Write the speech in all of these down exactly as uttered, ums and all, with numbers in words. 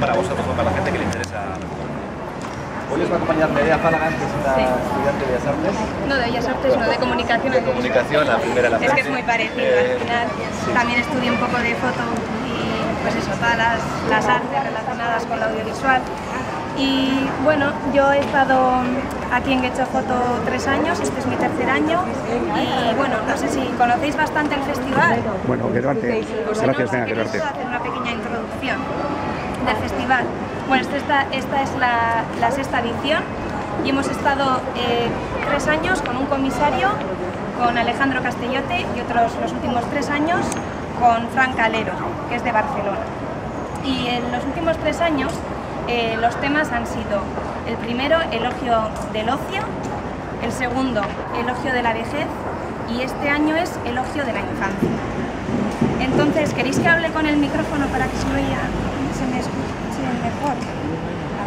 Para vosotros o para la gente que le interesa la fotografía. Hoy os va a acompañar Nerea Falagan, que es una sí. estudiante de Bellas Artes. No, de Bellas Artes, no, de comunicación. De comunicación, la primera la Es que es muy parecido, eh, al final sí. También estudio un poco de foto y pues eso, todas las, las artes relacionadas con lo audiovisual. Y bueno, yo he estado aquí en Getxo Foto tres años, este es mi tercer año y bueno, no sé si conocéis bastante el festival. Bueno, Geruarte, pues gracias, si no, venga, Geruarte. hacer una pequeña introducción del festival. Bueno, esta, esta es la, la sexta edición y hemos estado eh, tres años con un comisario, con Alejandro Castellote y otros los últimos tres años con Fran Calero, que es de Barcelona. Y en los últimos tres años eh, los temas han sido el primero, elogio del ocio, el segundo, elogio de la vejez y este año es elogio de la infancia. Entonces, ¿queréis que hable con el micrófono para que se me oiga, se me escuche mejor? A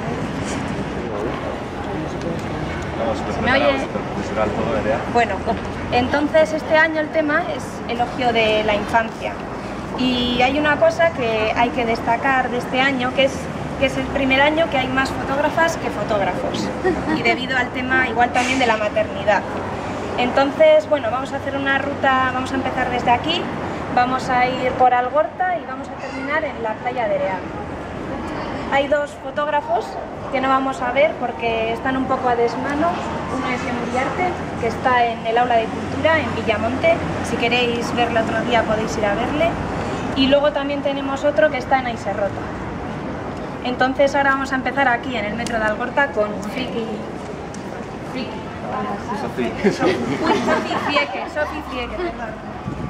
ver. ¿Se me oye? Bueno, entonces este año el tema es elogio de la infancia. Y hay una cosa que hay que destacar de este año, que es que es el primer año que hay más fotógrafas que fotógrafos. Y debido al tema igual también de la maternidad. Entonces, bueno, vamos a hacer una ruta, vamos a empezar desde aquí. Vamos a ir por Algorta y vamos a terminar en la playa de Ereal. Hay dos fotógrafos que no vamos a ver porque están un poco a desmano. Uno es Jon Uriarte, que está en el Aula de Cultura, en Villamonte. Si queréis verlo otro día podéis ir a verle. Y luego también tenemos otro que está en Aiserrota. Entonces ahora vamos a empezar aquí en el metro de Algorta con Friki. Friki. Sofi. Sofi Fieke, Sofi Fieke, perdón.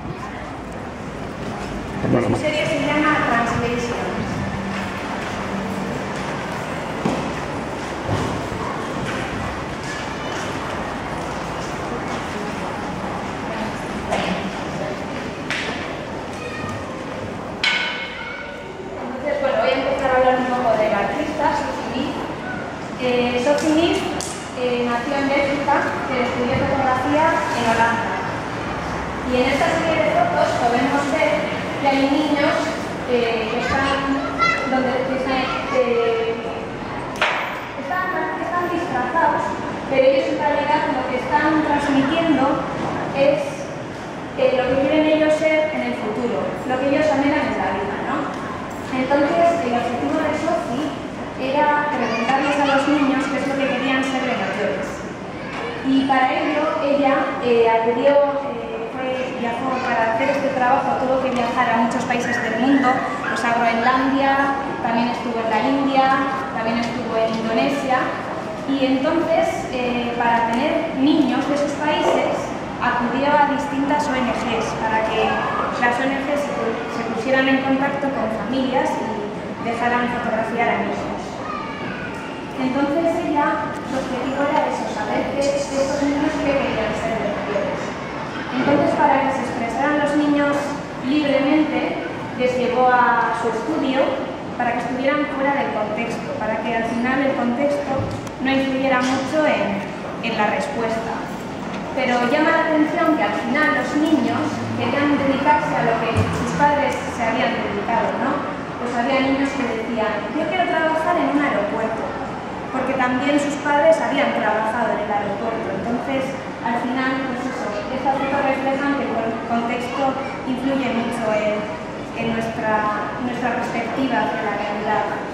Su serie se llama Translation. Entonces, bueno, voy a empezar a hablar un poco de la artista, Sophie Nith. Eh, Sophie Nith eh, nació en Bélgica, pero estudió fotografía en Holanda. Y en esta serie de fotos podemos ver que hay niños eh, que están, donde, que están, eh, están, están disfrazados, pero ellos en realidad lo que están transmitiendo es eh, lo que quieren ellos ser en el futuro, lo que ellos anhelan en la vida, ¿no? Entonces, el objetivo de Sophie era preguntarles a los niños qué es lo que querían ser de mayores. Y para ello, ella eh, acudió, eh, fue, viajó para hacer este trabajo, tuvo que viajar a muchos países del mundo, pues a Groenlandia, también estuvo en la India, también estuvo en Indonesia. Y entonces, eh, para tener niños de esos países, acudió a distintas O N Ges para que las O N Ges se, se pusieran en contacto con familias y dejaran fotografiar a niños. Entonces ella, su objetivo era eso, saber que estos niños que querían ser de mayores. Entonces, para que se expresaran los niños libremente, les llevó a su estudio para que estuvieran fuera del contexto, para que al final el contexto no influyera mucho en, en la respuesta. Pero llama la atención que al final los niños querían dedicarse a lo que sus padres se habían dedicado, ¿no? Pues había niños que decían, yo quiero trabajar en un aeropuerto, porque también sus padres habían trabajado en el aeropuerto. Entonces, al final, pues eso, estas fotos reflejan que el contexto influye mucho en, en nuestra, nuestra perspectiva hacia la realidad.